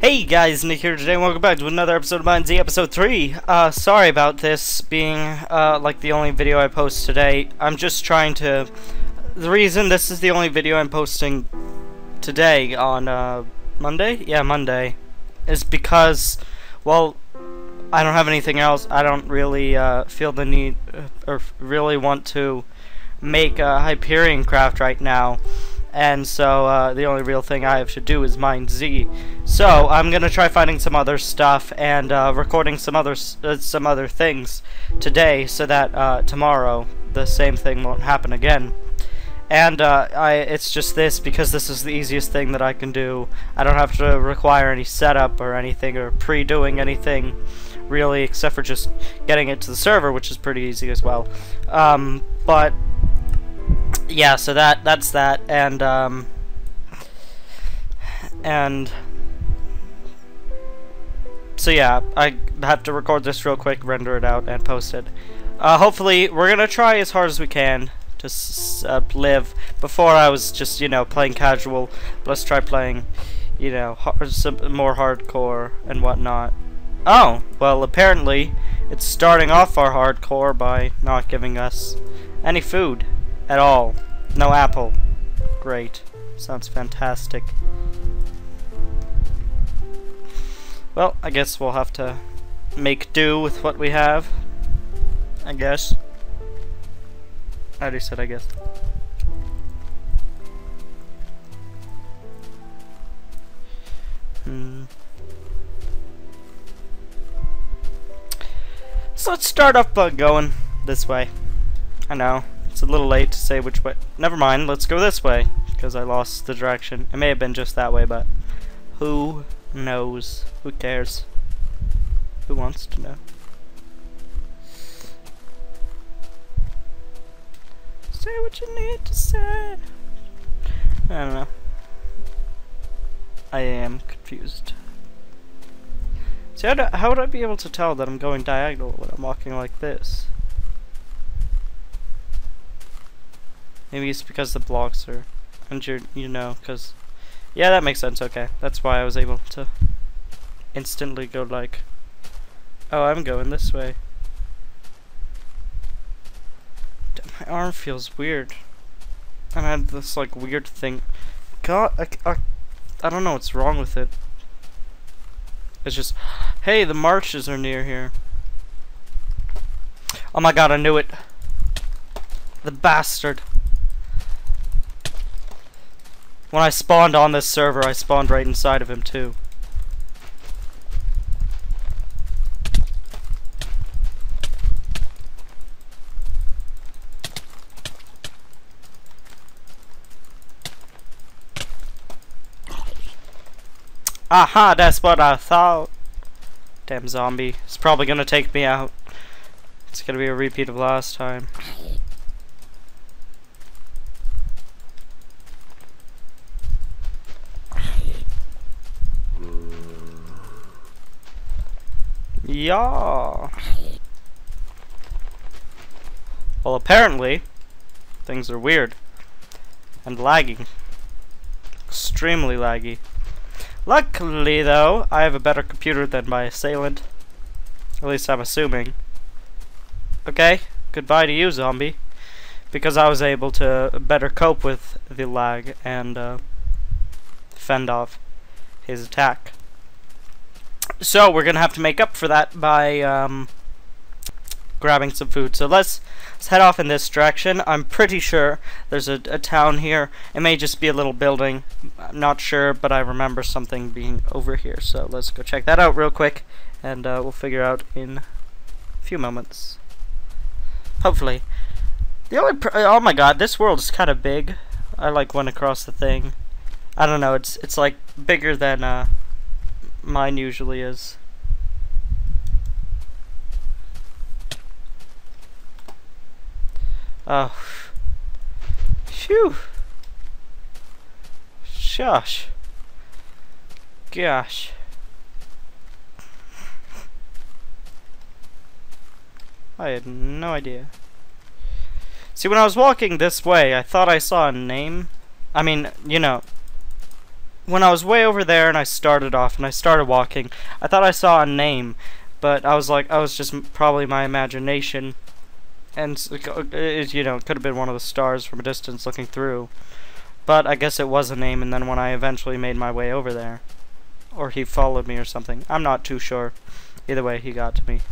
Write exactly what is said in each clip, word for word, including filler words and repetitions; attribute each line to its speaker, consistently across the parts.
Speaker 1: Hey guys, Nick here today, and welcome back to another episode of MineZ, episode three. Uh, sorry about this being, uh, like the only video I post today. I'm just trying to... The reason this is the only video I'm posting today on, uh, Monday? Yeah, Monday. Is because, well, I don't have anything else. I don't really, uh, feel the need, uh, or really want to make a Hyperion craft right now. And so, uh, the only real thing I have to do is MineZ. So, I'm gonna try finding some other stuff and, uh, recording some other, uh, some other things today so that, uh, tomorrow the same thing won't happen again. And, uh, I, it's just this because this is the easiest thing that I can do. I don't have to require any setup or anything or pre-doing anything, really, except for just getting it to the server, which is pretty easy as well. Um, but... Yeah, so that that's that, and um, and so yeah, I have to record this real quick, render it out, and post it. Uh, hopefully, we're gonna try as hard as we can to s uh, live. Before I was just you know playing casual, but let's try playing, you know, hard, some more hardcore and whatnot. Oh, well, apparently it's starting off our hardcore by not giving us any food at all. No apple. Great. Sounds fantastic. Well, I guess we'll have to make do with what we have. I guess. I already said I guess. Hmm. So let's start off by going this way. I know. It's a little late to say which way. Never mind, let's go this way, because I lost the direction. It may have been just that way, but who knows? Who cares? Who wants to know? Say what you need to say. I don't know. I am confused. See, how, do, how would I be able to tell that I'm going diagonal when I'm walking like this? Maybe it's because the blocks are injured, you know, because... Yeah, that makes sense, okay. That's why I was able to instantly go like... Oh, I'm going this way. My arm feels weird. And I had this, like, weird thing. God, I, I, I don't know what's wrong with it. It's just... Hey, the marshes are near here. Oh my god, I knew it. The bastard. When I spawned on this server, I spawned right inside of him too. Aha, that's what I thought. Damn zombie. It's probably gonna take me out. It's gonna be a repeat of last time. Yeah. Well, apparently, things are weird and lagging. Extremely laggy. Luckily, though, I have a better computer than my assailant. At least I'm assuming. Okay, goodbye to you, zombie. Because I was able to better cope with the lag and uh, fend off his attack. So we're gonna have to make up for that by um, grabbing some food. So let's, let's head off in this direction. I'm pretty sure there's a, a town here. It may just be a little building. I'm not sure, but I remember something being over here. So let's go check that out real quick, and uh, we'll figure out in a few moments. Hopefully. The only pr oh my god, this world is kind of big. I like went across the thing. I don't know. It's it's like bigger than. Uh, Mine usually is. Oh. Phew. Shush. Gosh. I had no idea. See, when I was walking this way, I thought I saw a name. I mean, you know, when I was way over there and I started off and I started walking, I thought I saw a name, but I was like, I was just probably my imagination, and it, you know, it could have been one of the stars from a distance looking through, but I guess it was a name. And then when I eventually made my way over there, or he followed me or something, I'm not too sure. Either way, he got to me.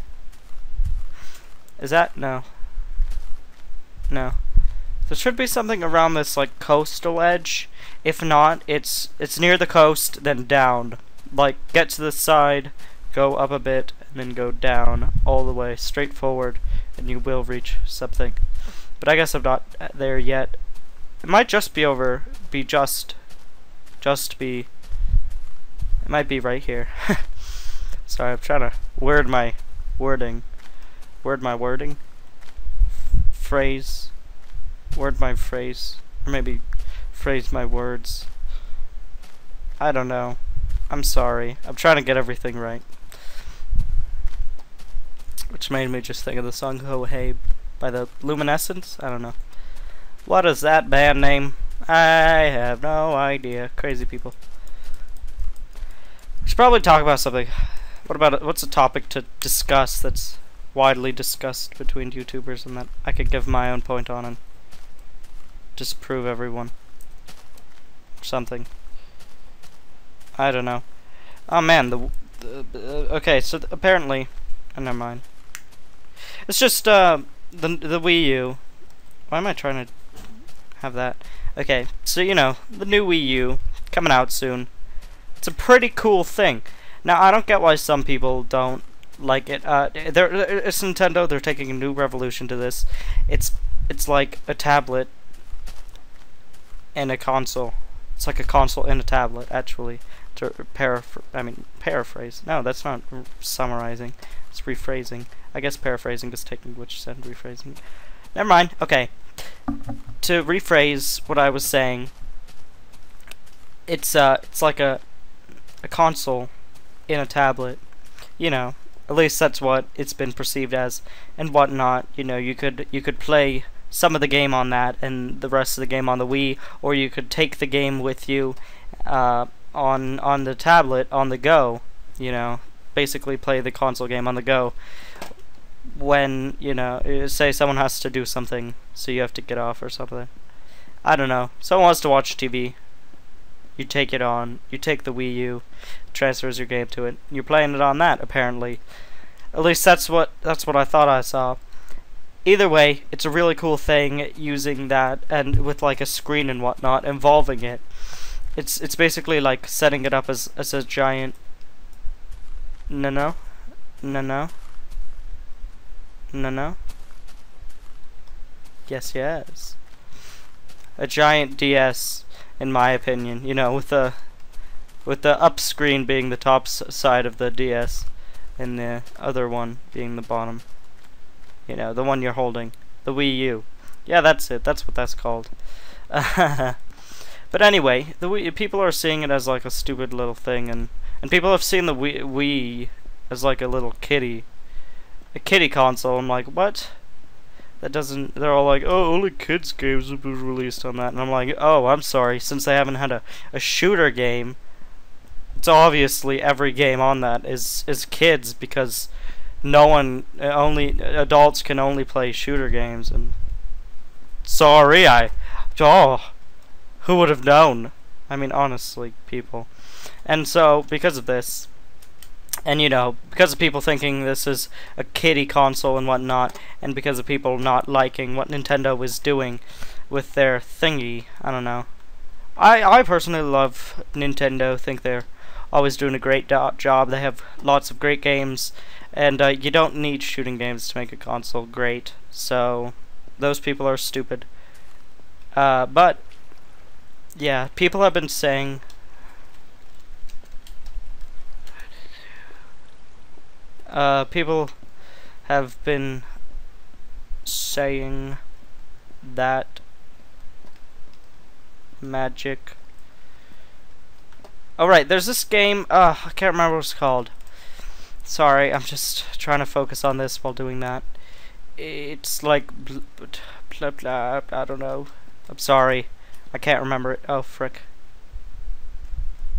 Speaker 1: Is that? No. No. There should be something around this, like, coastal edge. If not, it's it's near the coast, then down. Like, get to the side, go up a bit, and then go down all the way, straight forward, and you will reach something. But I guess I'm not there yet. It might just be over, be just, just be, it might be right here. Sorry, I'm trying to word my wording. Word my wording? Phrase. Word my phrase. Or maybe phrase my words. I don't know. I'm sorry. I'm trying to get everything right. Which made me just think of the song Ho Hey by the Luminescence? I don't know. What is that band name? I have no idea. Crazy people. We should probably talk about something. What about, what's a topic to discuss that's widely discussed between YouTubers and that I could give my own point on and disprove everyone? Something. I don't know. Oh man, the, the uh, okay, so th apparently, oh, never mind. It's just uh the the Wii U. Why am I trying to have that? Okay, so you know, the new Wii U coming out soon. It's a pretty cool thing. Now I don't get why some people don't like it. Uh, they're, it's Nintendo. They're taking a new revolution to this. It's it's like a tablet and a console. It's like a console and a tablet, actually. To paraphr I mean paraphrase. No, that's not summarizing. It's rephrasing. I guess paraphrasing is taking what you said and rephrasing. Never mind. Okay. To rephrase what I was saying, it's uh, it's like a a console in a tablet. You know, at least that's what it's been perceived as, and whatnot. You know, you could you could play some of the game on that and the rest of the game on the Wii, or you could take the game with you uh, on on the tablet on the go. You know, basically play the console game on the go. When, you know, say someone has to do something, so you have to get off or something. I don't know. Someone wants to watch T V. You take it on. You take the Wii U, transfers your game to it. You're playing it on that, apparently. At least that's what that's what I thought I saw. Either way, it's a really cool thing using that and with like a screen and whatnot, involving it. It's it's basically like setting it up as as a giant. No no, no no. No, no. Yes, yes. A giant D S, in my opinion. You know, with the with the up screen being the top s side of the D S, and the other one being the bottom. You know, the one you're holding, the Wii U. Yeah, that's it. That's what that's called. But anyway, the Wii, people are seeing it as like a stupid little thing, and and people have seen the Wii, Wii as like a little kitty. A kiddie console. I'm like, what? That doesn't. They're all like, oh, only kids games have been released on that, and I'm like, oh, I'm sorry. Since they haven't had a a shooter game, it's obviously every game on that is is kids, because no one, only adults can only play shooter games. And sorry, I, oh, who would have known? I mean, honestly, people. And so because of this. And, you know, because of people thinking this is a kiddie console and whatnot, and because of people not liking what Nintendo was doing with their thingy, I don't know. I, I personally love Nintendo, think they're always doing a great do job. They have lots of great games, and uh, you don't need shooting games to make a console great, so those people are stupid. Uh, but, yeah, people have been saying... Uh, people have been saying that magic. Oh right, there's this game. Uh, I can't remember what it's called. Sorry, I'm just trying to focus on this while doing that. It's like blah, blah, blah, I don't know. I'm sorry, I can't remember it. Oh frick.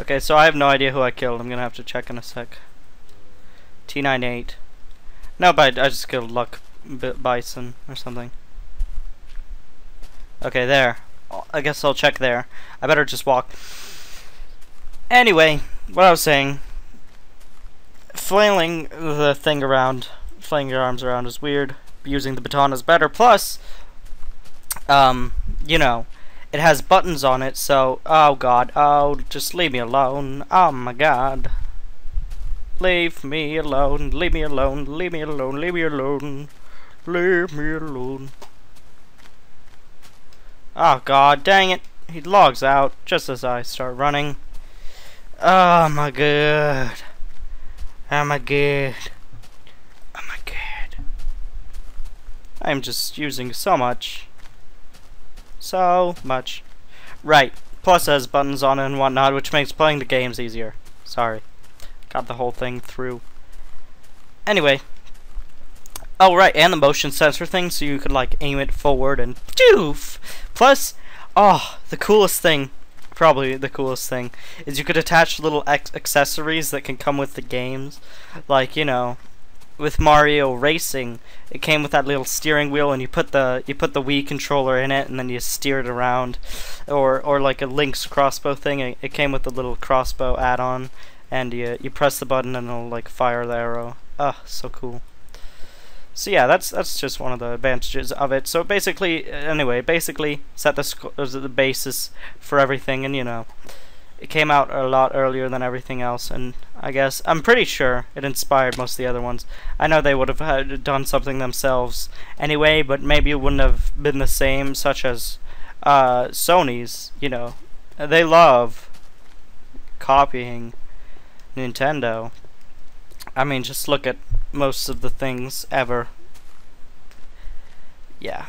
Speaker 1: Okay, so I have no idea who I killed. I'm gonna have to check in a sec. T ninety-eight. No, but I just killed Luck B Bison or something. Okay, there. I guess I'll check there. I better just walk. Anyway, what I was saying. Flailing the thing around, flailing your arms around is weird. Using the baton is better. Plus, um, you know, it has buttons on it, so, oh god, oh, just leave me alone. Oh my god. Leave me alone, leave me alone, leave me alone, leave me alone, leave me alone. Oh god, dang it. He logs out just as I start running. Oh my god. Oh my god. Oh my god. I'm just using so much. So much. Right. Plus it has buttons on it and whatnot, which makes playing the games easier. Sorry. Got the whole thing through. Anyway. Oh, right, and the motion sensor thing, so you could, like, aim it forward and doof! Plus, oh, the coolest thing, probably the coolest thing, is you could attach little ex accessories that can come with the games. Like, you know, with Mario Racing, it came with that little steering wheel, and you put the you put the Wii controller in it, and then you steer it around. Or, or like a Link's crossbow thing, it, it came with the little crossbow add-on, and you, you press the button and it'll, like, fire the arrow. Oh, so cool. So yeah, that's that's just one of the advantages of it. So basically, anyway, basically set the sc the basis for everything, and you know, it came out a lot earlier than everything else, and I guess I'm pretty sure it inspired most of the other ones. I know they would have had done something themselves anyway, but maybe it wouldn't have been the same, such as uh, Sony's. You know, they love copying Nintendo. I mean, just look at most of the things ever. Yeah.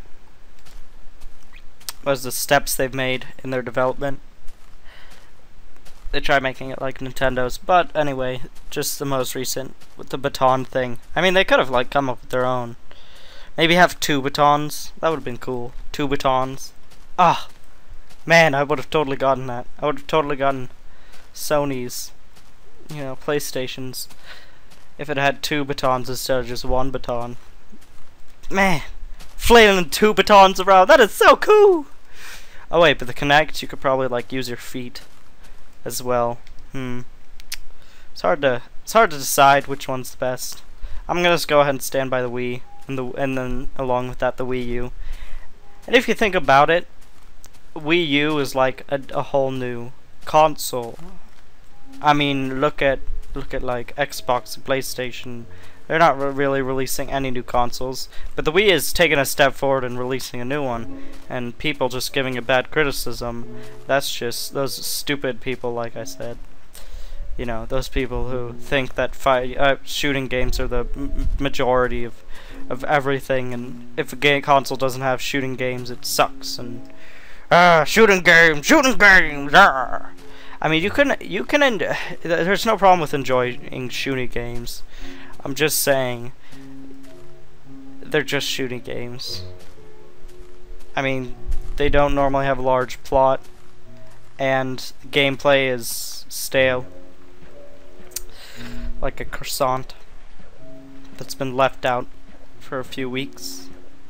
Speaker 1: What's the steps they've made in their development? They try making it like Nintendo's, but anyway, just the most recent with the baton thing. I mean, they could have like come up with their own. Maybe have two batons. That would have been cool. Two batons. Ah, man, I would have totally gotten that. I would have totally gotten Sony's, you know, PlayStation's, if it had two batons instead of just one baton. Man, flailing two batons around, that is so cool! Oh wait, but the Kinect, you could probably like use your feet as well. Hmm. It's hard to it's hard to decide which one's the best. I'm gonna just go ahead and stand by the Wii, and the and then along with that the Wii U. And if you think about it, Wii U is like a, a whole new console. I mean, look at look at like Xbox and PlayStation. They're not re really releasing any new consoles, but the Wii is taking a step forward and releasing a new one, and people just giving it bad criticism. That's just those stupid people, like I said. You know, those people who think that fight uh, shooting games are the m majority of of everything, and if a game console doesn't have shooting games, it sucks. And ah, shooting games, shooting games. Ah. I mean, you can you can. En there's no problem with enjoying shooting games. I'm just saying, they're just shooting games. I mean, they don't normally have a large plot, and gameplay is stale, like a croissant that's been left out for a few weeks.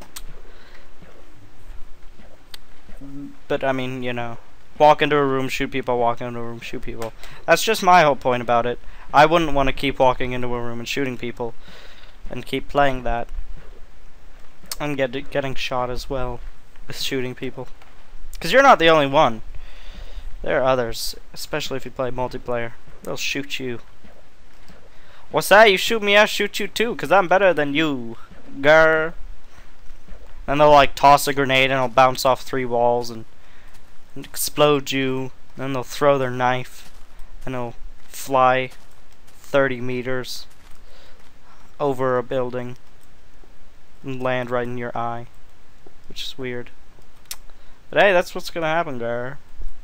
Speaker 1: But I mean, you know, walk into a room, shoot people, walk into a room, shoot people. That's just my whole point about it. I wouldn't want to keep walking into a room and shooting people and keep playing that and get getting shot as well with shooting people. Because you're not the only one. There are others, especially if you play multiplayer. They'll shoot you. What's that? You shoot me, I shoot you too, because I'm better than you, grr. And they'll like toss a grenade and it'll bounce off three walls and, and explode you. And then they'll throw their knife and it'll fly thirty meters over a building and land right in your eye, which is weird. But hey, that's what's gonna happen, gar.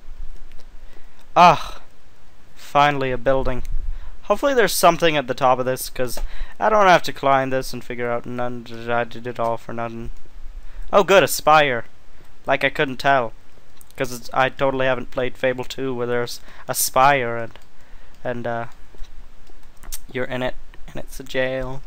Speaker 1: Ah, finally a building. Hopefully there's something at the top of this, because I don't have to climb this and figure out none. I did it all for nothing. Oh good, a spire. Like I couldn't tell. Because I totally haven't played Fable two where there's a spire and, and uh, you're in it, and it's a jail.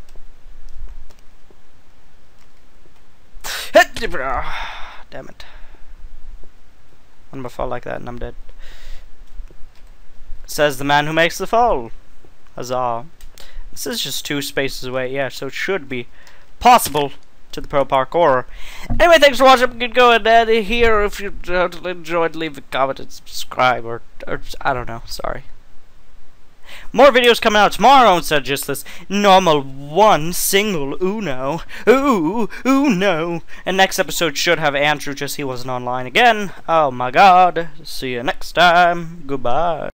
Speaker 1: Damn it. One more fall like that and I'm dead. Says the man who makes the fall. Huzzah. This is just two spaces away, yeah, so it should be possible to the pro parkour. Anyway, thanks for watching. Get going uh, here. If you enjoyed, leave a comment and subscribe, or, or I don't know, sorry. More videos coming out tomorrow instead of just this normal one single Uno. Ooh, Uno. And next episode should have Andrew, just he wasn't online again. Oh my god. See you next time. Goodbye.